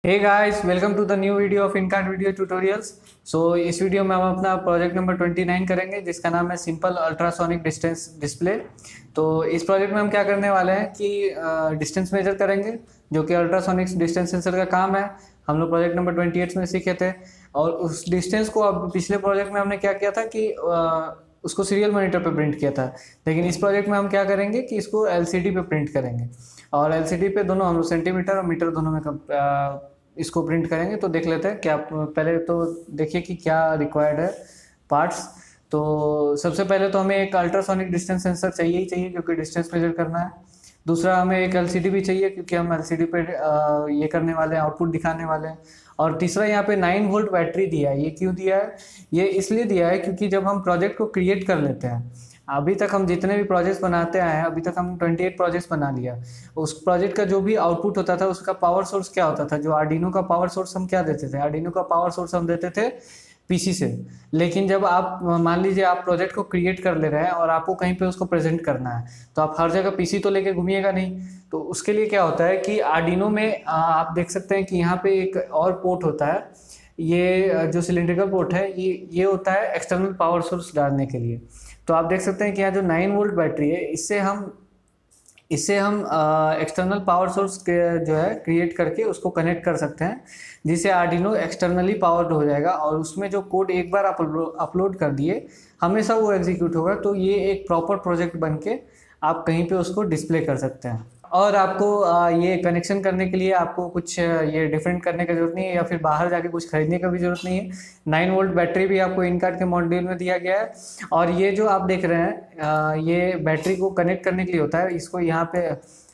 Hey guys, welcome to the new video of इनकार्ड video tutorials. इस video में हम अपना प्रोजेक्ट नंबर 29 करेंगे, जिसका नाम है सिंपल अल्ट्रासोनिक डिस्टेंस डिस्प्ले। तो इस प्रोजेक्ट में हम क्या करने वाले हैं कि डिस्टेंस मेजर करेंगे, जो कि अल्ट्रासोनिक डिस्टेंस सेंसर का काम है। हम लोग प्रोजेक्ट नंबर 28 में सीखे थे, और उस डिस्टेंस को अब पिछले प्रोजेक्ट में हमने क्या किया था कि उसको सीरियल मॉनिटर पे प्रिंट किया था। लेकिन इस प्रोजेक्ट में हम क्या करेंगे कि इसको एलसीडी पे प्रिंट करेंगे, और एलसीडी पे दोनों हम लोग सेंटीमीटर और मीटर दोनों में इसको प्रिंट करेंगे। तो देख लेते हैं क्या, पहले तो देखिए कि क्या रिक्वायर्ड है पार्ट्स। तो सबसे पहले तो हमें एक अल्ट्रासोनिक डिस्टेंस सेंसर चाहिए ही चाहिए, क्योंकि डिस्टेंस मेजर करना है। दूसरा, हमें एक एलसीडी भी चाहिए, क्योंकि हम एलसीडी पे ये करने वाले हैं, आउटपुट दिखाने वाले हैं। और तीसरा, यहाँ पे 9 वोल्ट बैटरी दिया है। ये क्यों दिया है? ये इसलिए दिया है क्योंकि जब हम प्रोजेक्ट को क्रिएट कर लेते हैं, अभी तक हम जितने भी प्रोजेक्ट्स बनाते आए हैं, अभी तक हम 28 प्रोजेक्ट्स बना लिया। उस प्रोजेक्ट का जो भी आउटपुट होता था, उसका पावर सोर्स क्या होता था? जो आर्डिनो का पावर सोर्स हम क्या देते थे? आर्डिनो का पावर सोर्स हम देते थे पीसी से। लेकिन जब आप मान लीजिए आप प्रोजेक्ट को क्रिएट कर ले रहे हैं और आपको कहीं पे उसको प्रेजेंट करना है, तो आप हर जगह पीसी तो लेके घूमिएगा नहीं। तो उसके लिए क्या होता है कि आर्डिनो में आप देख सकते हैं कि यहाँ पे एक और पोर्ट होता है। ये जो सिलेंड्रिकल पोर्ट है, ये होता है एक्सटर्नल पावर सोर्स डालने के लिए। तो आप देख सकते हैं कि यहाँ जो 9 वोल्ट बैटरी है, इससे हम एक्सटर्नल पावर सोर्स जो है क्रिएट करके उसको कनेक्ट कर सकते हैं, जिससे आर्डिनो एक्सटर्नली पावर्ड हो जाएगा। और उसमें जो कोड एक बार आप अपलोड कर दिए, हमेशा वो एग्जीक्यूट होगा। तो ये एक प्रॉपर प्रोजेक्ट बन के आप कहीं पे उसको डिस्प्ले कर सकते हैं। और आपको ये कनेक्शन करने के लिए आपको कुछ ये डिफरेंट करने की जरूरत नहीं है, या फिर बाहर जाके कुछ खरीदने का भी जरूरत नहीं है। 9 वोल्ट बैटरी भी आपको इनकार्ड के मॉड्यूल में दिया गया है। और ये जो आप देख रहे हैं, ये बैटरी को कनेक्ट करने के लिए होता है। इसको यहाँ पे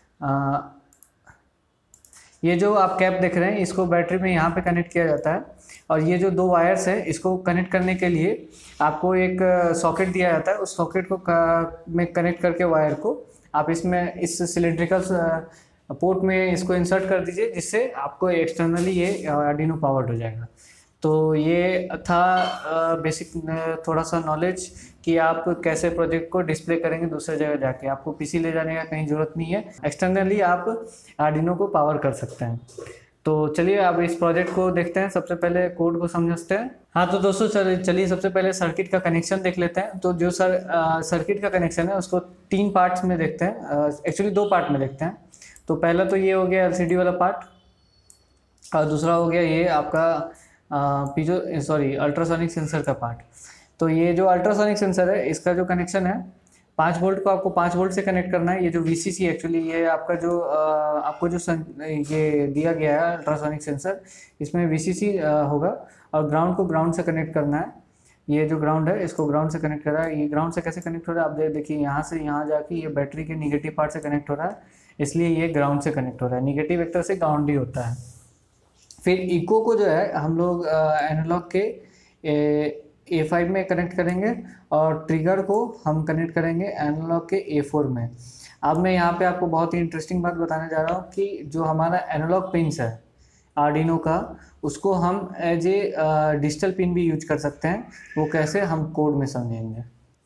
ये जो आप कैप देख रहे हैं, इसको बैटरी में यहाँ पे कनेक्ट किया जाता है। और ये जो 2 वायर्स है, इसको कनेक्ट करने के लिए आपको एक सॉकेट दिया जाता है। उस सॉकेट को में कनेक्ट करके वायर को आप इसमें इस सिलेंड्रिकल पोर्ट में इसको इंसर्ट कर दीजिए, जिससे आपको एक्सटर्नली ये आर्डिनो पावर्ड हो जाएगा। तो ये था बेसिक थोड़ा सा नॉलेज कि आप कैसे प्रोजेक्ट को डिस्प्ले करेंगे दूसरे जगह जाके। आपको पीसी ले जाने का कहीं ज़रूरत नहीं है, एक्सटर्नली आप आर्डिनो को पावर कर सकते हैं। तो चलिए अब इस प्रोजेक्ट को देखते हैं। सबसे पहले कोड को समझते हैं। हाँ तो दोस्तों, चलिए सबसे पहले सर्किट का कनेक्शन देख लेते हैं। तो जो सर्किट का कनेक्शन है, उसको 3 पार्ट्स में देखते हैं, एक्चुअली 2 पार्ट में देखते हैं। तो पहला तो ये हो गया एलसीडी वाला पार्ट, और दूसरा हो गया ये आपका अल्ट्रासोनिक सेंसर का पार्ट। तो ये जो अल्ट्रासोनिक सेंसर है, इसका जो कनेक्शन है 5 वोल्ट को आपको 5 वोल्ट से कनेक्ट करना है। ये जो वीसीसी एक्चुअली ये आपका जो आपको जो ये दिया गया है अल्ट्रासोनिक सेंसर, इसमें वीसीसी होगा। और ग्राउंड को ग्राउंड से कनेक्ट करना है। ये जो ग्राउंड है, इसको ग्राउंड से कनेक्ट कर रहा है। ये ग्राउंड से कैसे कनेक्ट हो रहा है आप देखिए, यहाँ से यहाँ जाके ये बैटरी के निगेटिव पार्ट से कनेक्ट हो रहा है, इसलिए ये ग्राउंड से कनेक्ट हो रहा है। निगेटिव वेक्टर से ग्राउंड ही होता है। फिर इको को जो है हम लोग एनालॉग के A5 में कनेक्ट करेंगे, और ट्रिगर को हम कनेक्ट करेंगे एनालॉग के A4 में। अब मैं यहाँ पे आपको बहुत ही इंटरेस्टिंग बात बताने जा रहा हूँ कि जो हमारा एनालॉग पिन्स है आर्डिनो का, उसको हम एज ए डिजिटल पिन भी यूज कर सकते हैं। वो कैसे, हम कोड में समझेंगे।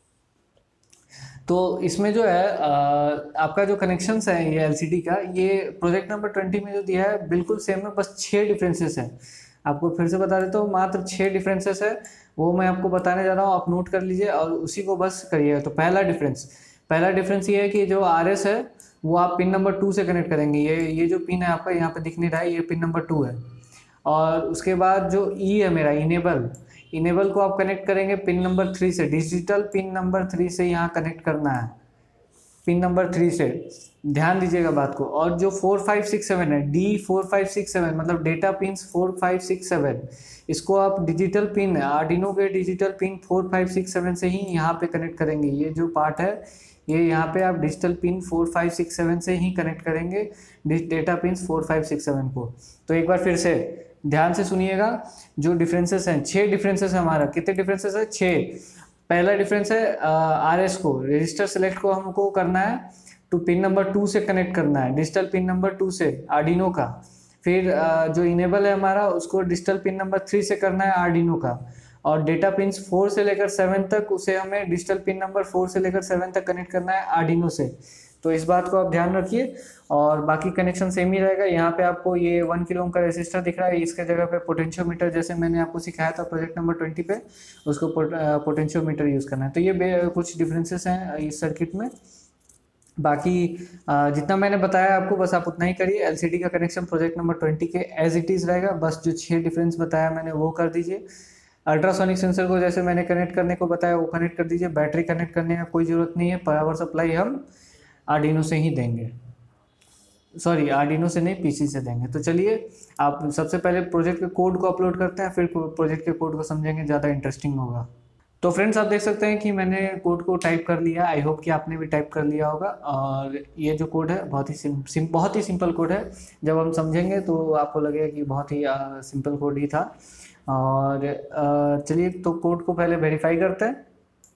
तो इसमें जो है आपका जो कनेक्शंस है ये एलसीडी का, ये प्रोजेक्ट नंबर 20 में जो दिया है बिल्कुल सेम है, बस 6 डिफरेंसेस हैं। आपको फिर से बता देता हूँ, मात्र 6 डिफरेंसेस है, वो मैं आपको बताने जा रहा हूँ। आप नोट कर लीजिए और उसी को बस करिएगा। तो पहला डिफरेंस ये है कि जो आरएस है, वो आप पिन नंबर 2 से कनेक्ट करेंगे। ये जो पिन है आपका यहाँ पे दिख नहीं रहा है, ये पिन नंबर 2 है। और उसके बाद जो ई है मेरा इनेबल को आप कनेक्ट करेंगे पिन नंबर 3 से। डिजिटल पिन नंबर 3 से यहाँ कनेक्ट करना है, पिन नंबर 3 से। ध्यान दीजिएगा बात को। और जो 4 5 6 7 है, D4 5 6 7 मतलब डेटा पिन्स 4 5 6 7, इसको आप डिजिटल पिन आर्डिनो के डिजिटल पिन 4 5 6 7 से ही यहाँ पे कनेक्ट करेंगे। ये जो पार्ट है, ये यहाँ पे आप डिजिटल पिन 4 5 6 7 से ही कनेक्ट करेंगे डेटा पिन्स 4 5 6 7 को। तो एक बार फिर से ध्यान से सुनिएगा। जो डिफरेंसेस हैं, 6 डिफरेंसेस है हमारा। कितने डिफरेंसेस है? 6। पहला डिफरेंस है आरएस को, रजिस्टर सेलेक्ट को हमको करना है तो पिन नंबर 2 से कनेक्ट करना है, डिजिटल पिन नंबर 2 से आर्डिनो का। फिर जो इनेबल है हमारा, उसको डिजिटल पिन नंबर 3 से करना है आर्डिनो का। और डेटा पिन्स 4 से लेकर 7 तक, उसे हमें डिजिटल पिन नंबर 4 से लेकर 7 तक कनेक्ट करना है आर्डिनो से। तो इस बात को आप ध्यान रखिए। और बाकी कनेक्शन सेम ही रहेगा। यहाँ पे आपको ये 1 किलो ओम का रेसिस्टर दिख रहा है, इसके जगह पे पोटेंशियोमीटर जैसे मैंने आपको सिखाया था प्रोजेक्ट नंबर 20 पे, उसको पोटेंशियोमीटर यूज़ करना है। तो ये कुछ डिफरेंसेस हैं इस सर्किट में। बाकी जितना मैंने बताया आपको बस आप उतना ही करिए। एलसीडी का कनेक्शन प्रोजेक्ट नंबर 20 के एज इट इज़ रहेगा, बस जो 6 डिफरेंस बताया मैंने वो कर दीजिए। अल्ट्रासोनिक सेंसर को जैसे मैंने कनेक्ट करने को बताया वो कनेक्ट कर दीजिए। बैटरी कनेक्ट करने का कोई ज़रूरत नहीं है, पावर सप्लाई हम आर्डिनो से ही देंगे, सॉरी आर्डिनो से नहीं पीसी से देंगे। तो चलिए आप सबसे पहले प्रोजेक्ट के कोड को अपलोड करते हैं, फिर प्रोजेक्ट के कोड को समझेंगे, ज़्यादा इंटरेस्टिंग होगा। तो फ्रेंड्स आप देख सकते हैं कि मैंने कोड को टाइप कर लिया। आई होप कि आपने भी टाइप कर लिया होगा। और ये जो कोड है बहुत ही सिंपल कोड है। जब हम समझेंगे तो आपको लगेगा कि बहुत ही सिंपल कोड ही था। और चलिए तो कोड को पहले वेरीफाई करते हैं।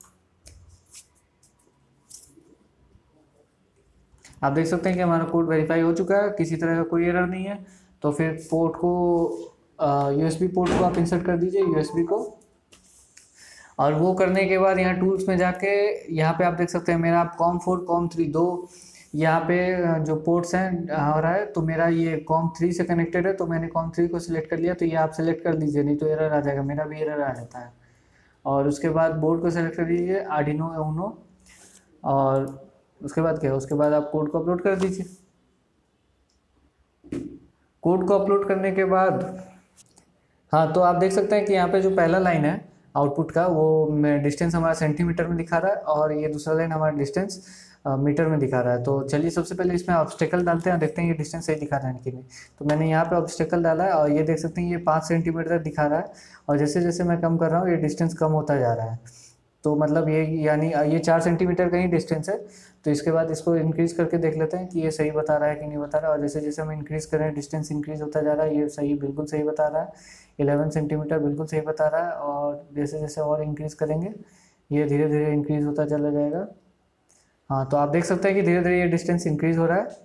आप देख सकते हैं कि हमारा कोड वेरीफाई हो चुका है, किसी तरह का कोई एरर नहीं है। तो फिर पोर्ट को यूएसबी पोर्ट को आप इंसर्ट कर दीजिए, यूएसबी को। और वो करने के बाद यहाँ टूल्स में जाके यहाँ पे आप देख सकते हैं मेरा COM4 COM3 दो यहाँ पे जो पोर्ट्स हैं हो रहा है। तो मेरा ये COM3 से कनेक्टेड है, तो मैंने COM3 को सिलेक्ट कर लिया। तो ये आप सिलेक्ट कर लीजिए, नहीं तो एरर आ जाएगा, मेरा भी एरर आ जाता है। और उसके बाद बोर्ड को सिलेक्ट कर लीजिए, आर्डिनो ऊनो। और उसके बाद क्या है, उसके बाद आप कोड को अपलोड कर दीजिए। कोड को अपलोड करने के बाद हाँ, तो आप देख सकते हैं कि यहाँ पे जो पहला लाइन है आउटपुट का वो डिस्टेंस हमारा सेंटीमीटर में दिखा रहा है, और ये दूसरा लाइन हमारा डिस्टेंस मीटर में दिखा रहा है। तो चलिए सबसे पहले इसमें ऑब्स्टेकल डालते हैं, देखते हैं ये डिस्टेंस सही दिखा रहा है कि नहीं। तो मैंने यहाँ पे ऑब्स्टेकल डाला है और ये देख सकते हैं ये 5 सेंटीमीटर दिखा रहा है। और जैसे जैसे मैं कम कर रहा हूँ ये डिस्टेंस कम होता जा रहा है। तो मतलब ये यानी ये 4 सेंटीमीटर का ही डिस्टेंस है। तो इसके बाद इसको इंक्रीज़ करके देख लेते हैं कि ये सही बता रहा है कि नहीं बता रहा है। और जैसे जैसे हम इंक्रीज़ करें डिस्टेंस इंक्रीज़ होता जा रहा है, ये सही बिल्कुल सही बता रहा है। 11 सेंटीमीटर बिल्कुल सही बता रहा है। और जैसे जैसे और इंक्रीज़ करेंगे ये धीरे धीरे इंक्रीज़ होता चला जाएगा। हाँ, तो आप देख सकते हैं कि धीरे धीरे ये डिस्टेंस इंक्रीज़ हो रहा है।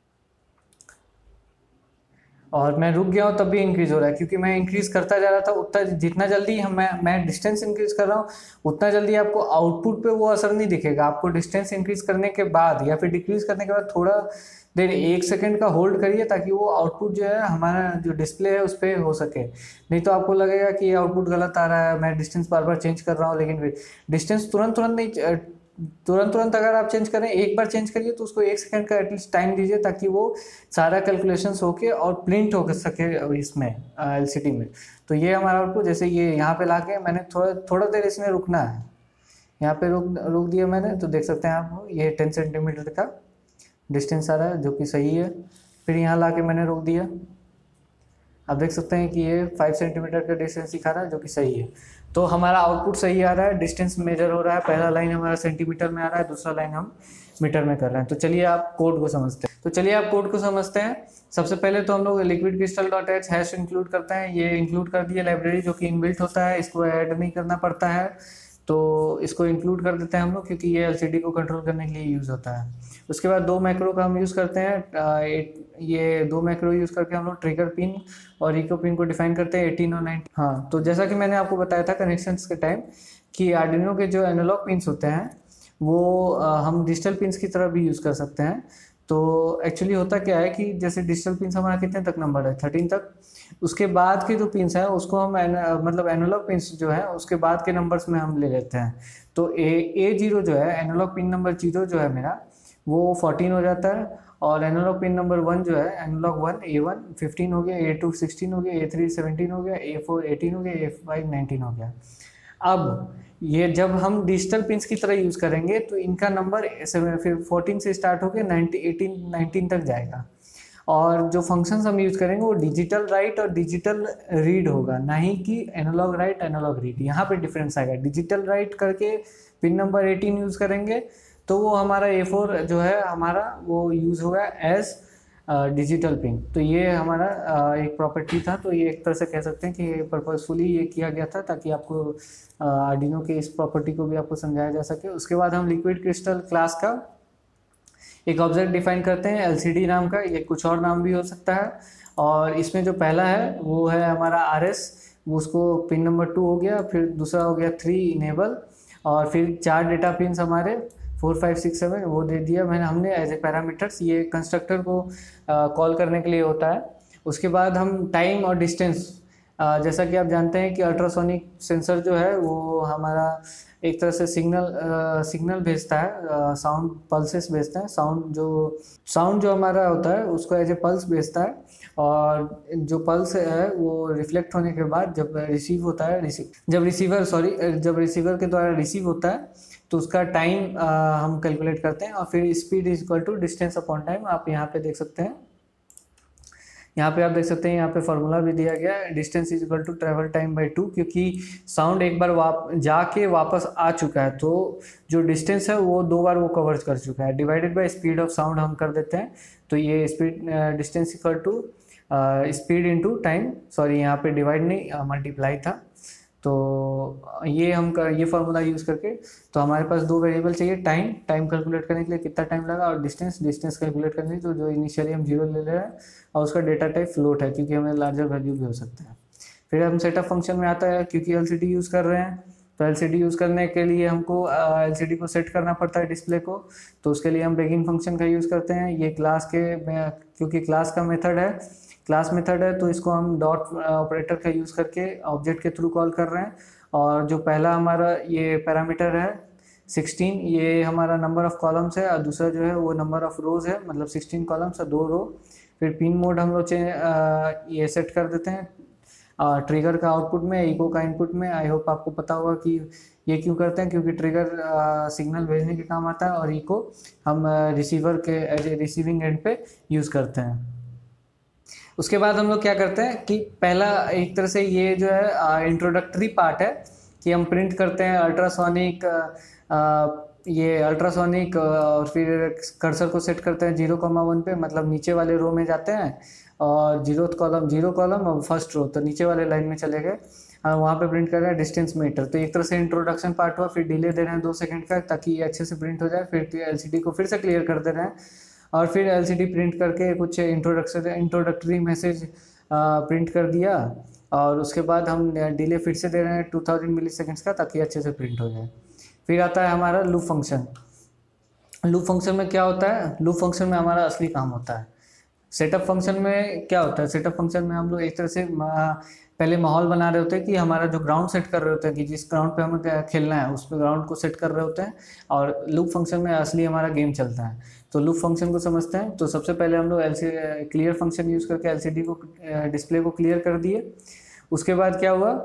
और मैं रुक गया हूँ तब भी इंक्रीज़ हो रहा है, क्योंकि मैं इंक्रीज़ करता जा रहा था। उतना जितना जल्दी मैं डिस्टेंस इंक्रीज़ कर रहा हूँ उतना जल्दी आपको आउटपुट पे वो असर नहीं दिखेगा। आपको डिस्टेंस इंक्रीज़ करने के बाद या फिर डिक्रीज़ करने के बाद थोड़ा देर 1 सेकंड का होल्ड करिए, ताकि वो आउटपुट जो है हमारा जो डिस्प्ले है उस पर हो सके। नहीं तो आपको लगेगा कि आउटपुट गलत आ रहा है, मैं डिस्टेंस बार बार चेंज कर रहा हूँ। लेकिन फिर डिस्टेंस तुरंत नहीं, तुरंत अगर आप चेंज करें, एक बार चेंज करिए तो उसको 1 सेकंड का एटलीस्ट टाइम दीजिए, ताकि वो सारा कैलकुलेशंस होके और प्रिंट हो सके इसमें एलसीडी में। तो ये हमारा आउटपुट, जैसे ये यहाँ पे लाके मैंने थोड़ा देर इसमें रुकना है। यहाँ पे रोक दिया मैंने, तो देख सकते हैं आप ये 10 सेंटीमीटर का डिस्टेंस आ रहा है जो कि सही है। फिर यहाँ ला के मैंने रोक दिया। आप देख सकते हैं कि ये 5 सेंटीमीटर का डिस्टेंस दिखा रहा है जो कि सही है। तो हमारा आउटपुट सही आ रहा है, डिस्टेंस मेजर हो रहा है। पहला लाइन हमारा सेंटीमीटर में आ रहा है, दूसरा लाइन हम मीटर में कर रहे हैं। तो चलिए आप कोड को समझते हैं। सबसे पहले तो हम लोग liquid crystal dot H hash include करते हैं। ये इंक्लूड कर दिया लाइब्रेरी जो कि इनबिल्ट होता है, इसको ऐड नहीं करना पड़ता है। तो इसको इंक्लूड कर देते हैं हम लोग, क्योंकि ये एलसीडी को कंट्रोल करने के लिए यूज़ होता है। उसके बाद 2 मैक्रो का हम यूज़ करते हैं। ये 2 मैक्रो यूज़ करके हम लोग ट्रिगर पिन और इको पिन को डिफाइन करते हैं 18 और 19। हाँ, तो जैसा कि मैंने आपको बताया था कनेक्शंस के टाइम कि आर्डिनो के जो एनालॉग पिन्स होते हैं वो हम डिजिटल पिन्स की तरह भी यूज़ कर सकते हैं। तो एक्चुअली होता क्या है कि जैसे डिजिटल पिन्स हमारा कितने तक नंबर है, 13 तक। उसके बाद के जो पिन्स हैं उसको हम मतलब एनालॉग पिन्स जो है उसके बाद के नंबर्स में हम ले लेते हैं। तो A0 जो है एनालॉग पिन नंबर 0 जो है मेरा वो 14 हो जाता है। और एनालॉग पिन नंबर 1 जो है एनालॉग 1 A1 15 हो गया, A2 16 हो गया, A3 17 हो गया, A4 18 हो गया, A5 19 हो गया। अब ये जब हम डिजिटल पिन्स की तरह यूज़ करेंगे तो इनका नंबर फिर 14 से स्टार्ट होकर 19 तक जाएगा। और जो फंक्शंस हम यूज़ करेंगे वो डिजिटल राइट और डिजिटल रीड होगा, ना ही कि एनालॉग राइट एनालॉग रीड। यहाँ पे डिफरेंस आएगा। डिजिटल राइट करके पिन नंबर 18 यूज़ करेंगे तो वो हमारा A4 जो है हमारा वो यूज़ होगा एज डिजिटल पिन। तो ये हमारा एक प्रॉपर्टी था। तो ये एक तरह से कह सकते हैं कि पर्पसफुली ये किया गया था ताकि आपको आर्डिनो के इस प्रॉपर्टी को भी आपको समझाया जा सके। उसके बाद हम लिक्विड क्रिस्टल क्लास का एक ऑब्जेक्ट डिफाइन करते हैं एलसीडी नाम का। ये कुछ और नाम भी हो सकता है। और इसमें जो पहला है वो है हमारा RS, उसको पिन नंबर 2 हो गया। फिर दूसरा हो गया 3 इनेबल, और फिर 4 डेटा पिन्स हमारे 4 5 6 7 वो दे दिया मैंने हमने एज ए पैरामीटर्स, ये कंस्ट्रक्टर को कॉल करने के लिए होता है। उसके बाद हम टाइम और डिस्टेंस, जैसा कि आप जानते हैं कि अल्ट्रासोनिक सेंसर जो है वो हमारा एक तरह से सिग्नल भेजता है, साउंड पल्सेस भेजता है, साउंड जो हमारा होता है उसको एज ए पल्स भेजता है, और जो पल्स है वो रिफ्लेक्ट होने के बाद जब रिसीव होता है, जब रिसीवर के द्वारा रिसीव होता है तो उसका टाइम हम कैलकुलेट करते हैं, और फिर speed is equal to distance upon time. आप यहाँ पे देख सकते हैं, यहाँ पे यहाँ पे फॉर्मूला भी दिया गया है, distance is equal to travel time by 2, क्योंकि साउंड एक बार जाके वापस आ चुका है, तो जो डिस्टेंस है वो 2 बार वो कवर कर चुका है, divided by speed of sound हम कर देते हैं। तो ये speed distance equal to speed into time, sorry यहाँ पे डिवाइड नहीं मल्टीप्लाई था। तो ये फार्मूला यूज़ करके तो हमारे पास 2 वेरिएबल चाहिए, टाइम कैलकुलेट करने के लिए कितना टाइम लगा, और डिस्टेंस कैलकुलेट करने के लिए तो जो इनिशियली हम 0 ले रहे हैं, और उसका डेटा टाइप फ्लोट है क्योंकि हमें लार्जर वैल्यू भी हो सकता है। फिर हम सेटअप फंक्शन में आता है, क्योंकि एलसीडी यूज़ कर रहे हैं तो एलसीडी यूज़ करने के लिए हमको एलसीडी को सेट करना पड़ता है डिस्प्ले को, तो उसके लिए हम बेगिन फंक्शन का यूज़ करते हैं। ये क्योंकि क्लास मेथड है तो इसको हम डॉट ऑपरेटर का यूज़ करके ऑब्जेक्ट के थ्रू कॉल कर रहे हैं। और जो पहला हमारा ये पैरामीटर है 16, ये हमारा नंबर ऑफ कॉलम्स है, और दूसरा जो है वो नंबर ऑफ रोज है, मतलब 16 कॉलम्स और 2 रो। फिर पिन मोड हम लोग ये सेट कर देते हैं ट्रिगर का आउटपुट में, इको का इनपुट में। आई होप आपको पता होगा कि ये क्यों करते हैं, क्योंकि ट्रिगर सिग्नल भेजने के काम आता है, और इको हम रिसीवर के एज ए रिसीविंग एंड पे यूज़ करते हैं। उसके बाद हम लोग क्या करते हैं कि पहला एक तरह से ये जो है इंट्रोडक्टरी पार्ट है कि हम प्रिंट करते हैं अल्ट्रासोनिक, और फिर कर्सर को सेट करते हैं 0,1 पे, मतलब नीचे वाले रो में जाते हैं, और 0 कॉलम और फर्स्ट रो, तो नीचे वाले लाइन में चले गए, वहाँ पे प्रिंट कर रहे हैं डिस्टेंस मीटर। तो एक तरह से इंट्रोडक्शन पार्ट हुआ, फिर डिले दे रहे हैं 2 सेकंड का ताकि ये अच्छे से प्रिंट हो जाए। फिर एलसीडी को फिर से क्लियर कर दे रहे हैं, और फिर एलसीडी प्रिंट करके कुछ इंट्रोडक्टरी मैसेज प्रिंट कर दिया, और उसके बाद हम डिले फिर से दे रहे हैं 2000 मिली सेकेंड्स का ताकि अच्छे से प्रिंट हो जाए। फिर आता है हमारा लूप फंक्शन। लूप फंक्शन में क्या होता है, लूप फंक्शन में हमारा असली काम होता है। सेटअप फंक्शन में क्या होता है, सेटअप फंक्शन में हम लोग एक तरह से पहले माहौल बना रहे होते हैं कि हमारा जो ग्राउंड सेट कर रहे होते हैं कि जिस ग्राउंड पे हमें खेलना है उस ग्राउंड को सेट कर रहे होते हैं, और लूप फंक्शन में असली हमारा गेम चलता है। तो लूप फंक्शन को समझते हैं। तो सबसे पहले हम लोग क्लियर फंक्शन यूज़ करके एलसीडी को डिस्प्ले को क्लियर कर दिए। उसके बाद क्या हुआ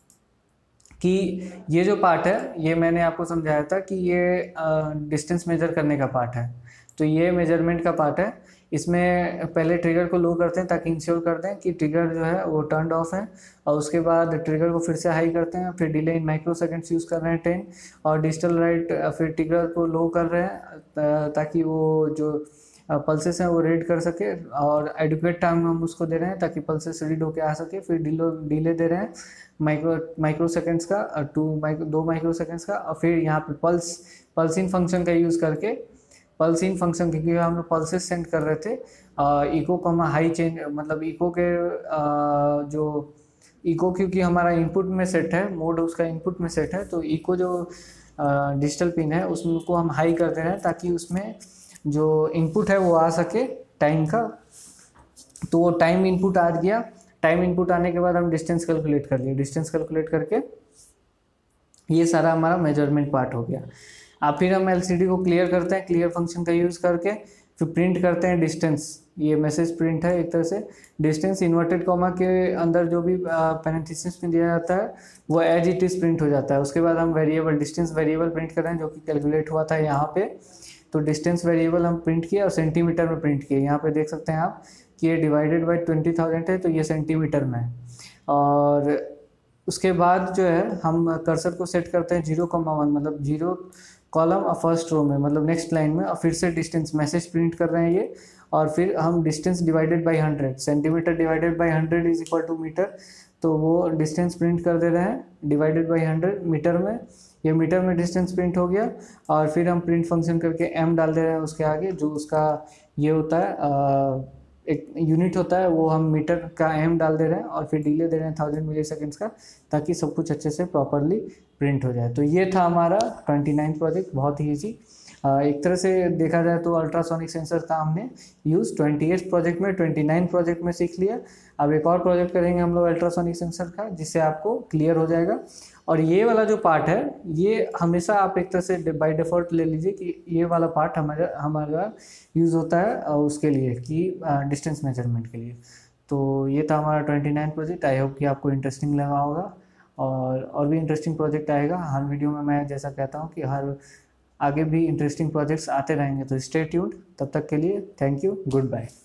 कि ये जो पार्ट है ये मैंने आपको समझाया था कि ये डिस्टेंस मेजर करने का पार्ट है, तो ये मेजरमेंट का पार्ट है। इसमें पहले ट्रिगर को लो करते हैं ताकि इंश्योर कर दें कि ट्रिगर जो है वो टर्न ऑफ है, और उसके बाद ट्रिगर को फिर से हाई करते हैं, फिर delay in microseconds use कर रहे हैं 10, और डिजिटल राइट फिर ट्रिगर को लो कर रहे हैं ताकि वो जो पल्सेस हैं वो रीड कर सके, और एडुकेट टाइम हम उसको दे रहे हैं ताकि पल्सेस रीड होके आ सके। फिर डिले दे रहे हैं माइक्रो सेकेंड्स का, 2 माइक्रो सेकेंड्स का, और फिर यहाँ पे पल्सिंग फंक्शन का यूज़ करके, पल्सिंग फंक्शन क्योंकि हम लोग पल्सेस सेंड कर रहे थे, इको को हम हाई चेंज, मतलब इको के जो इको क्योंकि हमारा इनपुट में सेट है, मोड उसका इनपुट में सेट है, तो इको जो डिजिटल पिन है उसको हम हाई कर दे रहे हैं ताकि उसमें जो इनपुट है वो आ सके टाइम का। तो वो टाइम इनपुट आ गया, टाइम इनपुट आने के बाद हम डिस्टेंस कैलकुलेट कर लिए, डिस्टेंस कैलकुलेट करके ये सारा हमारा मेजरमेंट पार्ट हो गया। अब फिर हम एलसीडी को क्लियर करते हैं क्लियर फंक्शन का यूज़ करके, फिर प्रिंट करते हैं डिस्टेंस। ये मैसेज प्रिंट है एक तरह से, डिस्टेंस इन्वर्टेड कॉमा के अंदर जो भी पैरेंथेसिस में दिया जाता है वो एज इट इज प्रिंट हो जाता है। उसके बाद हम डिस्टेंस वेरिएबल प्रिंट कर रहे हैं जो कि कैलकुलेट हुआ था यहाँ पे। तो डिस्टेंस वेरिएबल हम प्रिंट किए और सेंटीमीटर में प्रिंट किए। यहाँ पे देख सकते हैं आप कि ये डिवाइडेड बाई 20,000 है, तो ये सेंटीमीटर में है। और उसके बाद जो है हम कर्सर को सेट करते हैं 0,1, मतलब 0 कॉलम और फर्स्ट रो में, मतलब नेक्स्ट लाइन में, और फिर से डिस्टेंस मैसेज प्रिंट कर रहे हैं ये। और फिर हम distance divided by 100, centimetre divided by 100 is equal to metre, तो वो डिस्टेंस प्रिंट कर दे रहे हैं डिवाइडेड बाई 100 मीटर में। ये मीटर में डिस्टेंस प्रिंट हो गया, और फिर हम प्रिंट फंक्शन करके m डाल दे रहे हैं उसके आगे, जो उसका ये होता है एक यूनिट होता है, वो हम मीटर का m डाल दे रहे हैं, और फिर डिले दे रहे हैं 1000 मिली सेकेंड्स का, ताकि सब कुछ अच्छे से प्रॉपरली प्रिंट हो जाए। तो ये था हमारा 29 प्रोजेक्ट, बहुत ही ईजी। एक तरह से देखा जाए तो अल्ट्रासोनिक सेंसर का हमने यूज़ 28 प्रोजेक्ट में 29 प्रोजेक्ट में सीख लिया। अब एक और प्रोजेक्ट करेंगे हम लोग अल्ट्रासोनिक सेंसर का, जिससे आपको क्लियर हो जाएगा। और ये वाला जो पार्ट है ये हमेशा आप एक तरह से बाय डिफ़ॉल्ट ले लीजिए कि ये वाला पार्ट हमारा यूज़ होता है उसके लिए कि डिस्टेंस मेजरमेंट के लिए। तो ये था हमारा 29 प्रोजेक्ट। आई होप कि आपको इंटरेस्टिंग लगा होगा, और भी इंटरेस्टिंग प्रोजेक्ट आएगा हर वीडियो में। मैं जैसा कहता हूँ कि हर आगे भी इंटरेस्टिंग प्रोजेक्ट्स आते रहेंगे, तो स्टे ट्यून्ड। तब तक के लिए थैंक यू, गुड बाय।